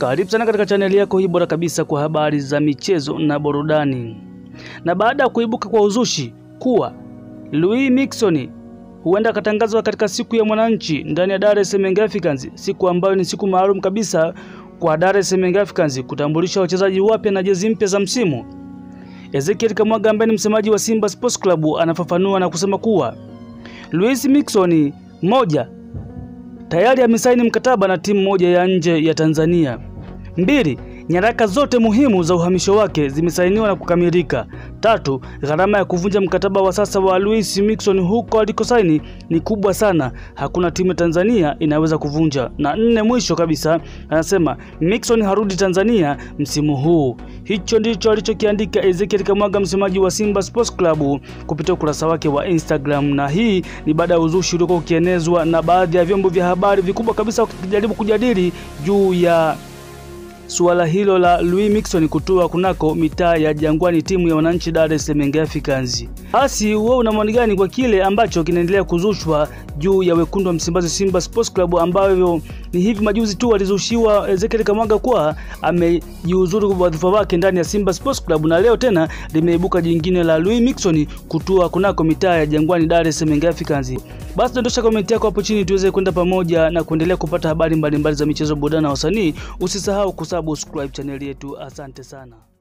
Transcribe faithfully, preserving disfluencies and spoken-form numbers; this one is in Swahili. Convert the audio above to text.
Karibu sana katika chaneli yako hii bora kabisa kwa habari za michezo na burudani. Na baada ya kuibuka kwa uzushi kuwa Miquisone huenda katangazwa katika siku ya mwananchi ndani ya Dar es Salaam Africans, siku ambayo ni siku maalum kabisa kwa Dar es Salaam Africans kutambulisha wachezaji wapya na jezi mpya za msimu. Ezekiel Kamwaga ambaye ni msemaji wa Simba Sports Club anafafanua na kusema kuwa Miquisone moja tayari amesaini mkataba na timu moja ya nje ya Tanzania. Mbili, nyaraka zote muhimu za uhamisho wake zimesainiwa na kukamilika. Tatu, gharama ya kuvunja mkataba wa sasa wa Miquisone huko alikosaini ni kubwa sana, hakuna timu ya Tanzania inaweza kuvunja. Na nne, mwisho kabisa, anasema Miquisone harudi Tanzania msimu huu. Hicho ndicho alichokiandika Ezekiel Kamwaga, msemaji wa Simba Sports Club kupitia ukurasa wake wa Instagram, na hii ni baada ya uzushi uliokuwa ukienezwa na baadhi ya vyombo vya habari vikubwa kabisa wakijaribu kujadili juu ya suala hilo la Miquisone kutua kunako mitaa ya Jangwani, timu ya wananchi Dar es Salaam Africans. Basi wewe una maoni gani kwa kile ambacho kinaendelea kuzushwa juu ya wekundu wa Msimbazi Simba Sports Club, ambayo ni hivi majuzi tu alizushiwa Ezekiel Kamwaga kwa amejiuzuru kwa wadhifa wake ndani ya Simba Sports Club, na leo tena limeibuka jingine la Miquisone kutua kunako mitaa ya Jangwani Dar es Salaam Africans. Basi dondosha comment yako hapo chini tuweze kwenda pamoja na kuendelea kupata habari mbalimbali za michezo, burudani na wasanii. Usisahau kusubscribe channel yetu. Asante sana.